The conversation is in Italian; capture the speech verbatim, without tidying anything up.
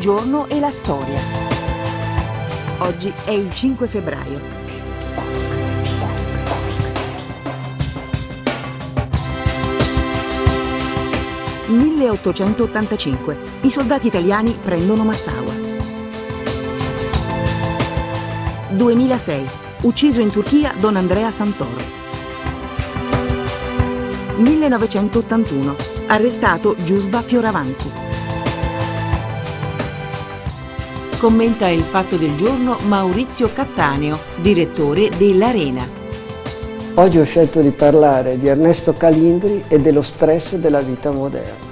giorno e la storia. Oggi è il cinque febbraio. milleottocentottantacinque. I soldati italiani prendono Massaua. duemilasei. Ucciso in Turchia Don Andrea Santoro. millenovecentottantuno. Arrestato Giusva Fioravanti. Commenta il fatto del giorno Maurizio Cattaneo, direttore dell'Arena. Oggi ho scelto di parlare di Ernesto Calindri e dello stress della vita moderna.